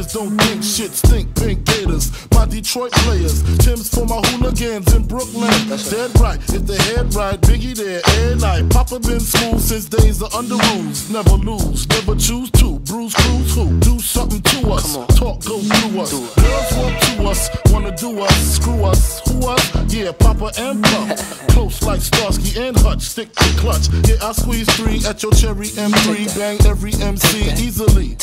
niggas don't think shit stink, pink gators. My Detroit players, Tim's for my hooligans in Brooklyn. Dead right, if the head right, Biggie there every night. Papa been smooth since days of under rules. Never lose, never choose to. Bruise, cruise, who? Do something to us. Talk, go through us. Girls want to us, wanna do us. Screw us, who us? Yeah, Papa and Pup. Close like Starsky and Hutch, stick to clutch. Yeah, I squeeze 3 at your cherry M3. Bang every MC easily.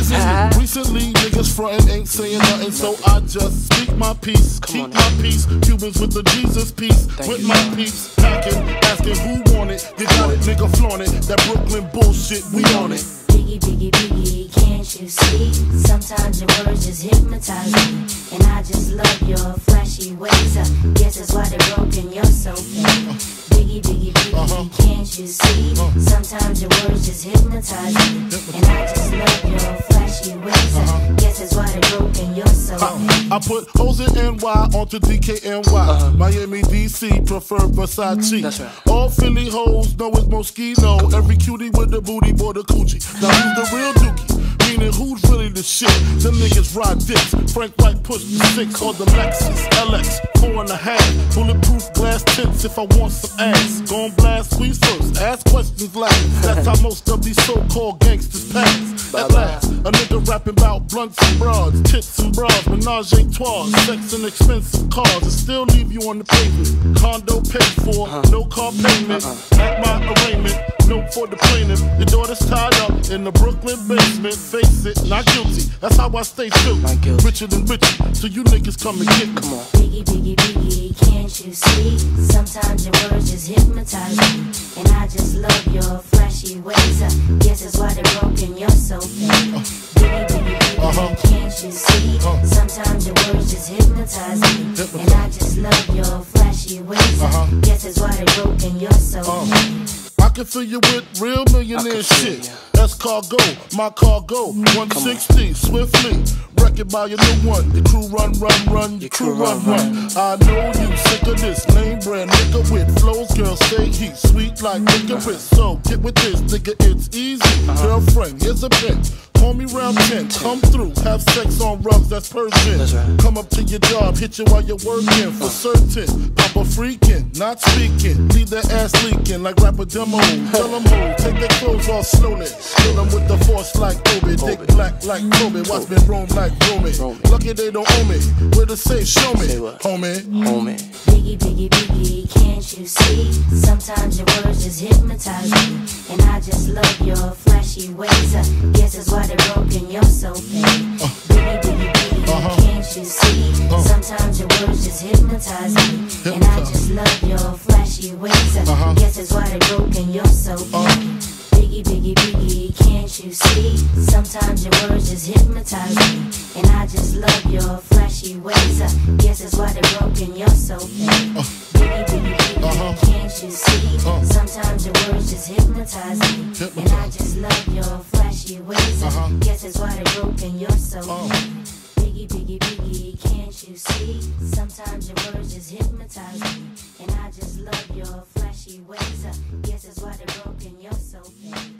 Recently, niggas frontin' ain't saying nothing, so I just speak my peace, keep my peace. Cubans with the Jesus peace, with my peace. Packing, asking who want it. You got it, nigga, flaunt it. That Brooklyn bullshit, we on it. Biggie, Biggie, Biggie, can't you see? Sometimes your words just hypnotize me, and I just love your flashy ways. Guess that's why they're broken, you're so fake. Biggie, Biggie, Biggie, can't you see? Sometimes your words just hypnotize me, and I just love your flashy ways. Guess that's why they're broken, you're so fake. I put O's in NY onto DKNY. Miami, DC, prefer Versace. That's right. All Philly hoes know it's Moschino. Every cutie with the booty, boy, the coochie. Now who's the real dookie? Meaning who's really the shit? Them niggas ride dicks. Frank White push the 6 or the Lexus LX 4.5. Bulletproof glass tints if I want some ass. Gon' blast squeeze first, ask questions last. That's how most of these so-called gangsters pass. At last, a nigga rapping about blunts and broads, tits and bras, menage a trois, sex and expensive cars, and still leave you on the pavement. Condo paid for, no car payment. At my arraignment, note for the plaintiff. Your daughter's tied up in the Brooklyn basement. Face it, not guilty. That's how I stay true. Richer than richer, so you niggas come and get me. Come on. Biggie, Biggie, Biggie, can't you see? Sometimes your words just hypnotize me, and I just love your flashy ways. Guess that's why they're broken, you're so fake. Biggie, Biggie, Biggie, can't you see? Sometimes your words just hypnotize me, and I just love your flashy ways. Guess that's why they're broken, you're so fake. I can fill you with real millionaire shit. That's cargo, my cargo. 160, swiftly. Wreck it by your new one. Your crew run, your crew run. I know you sick of this lame brand nigga with flows. Girl, say heat sweet like licorice. So get with this, nigga, it's easy. Girlfriend, here's a bitch. Call me round 10, come through, have sex on rugs, that's Persian. Right. Come up to your job, hit you while you're working, for certain. Papa freaking, not speaking, leave their ass leaking like rapper demo. Tell them who, take their clothes off slowly. Kill them with the force like Obi, dick black like Kobe, watch me roam like Romy. Lucky they don't owe me, where to say, show me, homie. Biggie, Biggie, Biggie, can't you see? Sometimes your words just hypnotize me, and I just love your flashy ways. Guess that's why they're broken, you're so fake. Biggie, Biggie, Biggie, can't you see? Sometimes your words just hypnotize me, and I just love your flashy ways. Guess that's why they're broken, you're so fake. Biggie, Biggie, Biggie, can't you see? Sometimes your words just hypnotize me, and I just love your flashy ways. Guess that's why they're broken, you're so fake. Biggie, Biggie, Biggie, can't you see? Sometimes your words just hypnotize me, and I just love your flashy ways. Guess that's why they're broken, you're so fake. Biggie, Biggie, Biggie, can't you see? Sometimes your words just hypnotize me, and I just love your flashy ways. Guess that's why they're broken, you're so fake.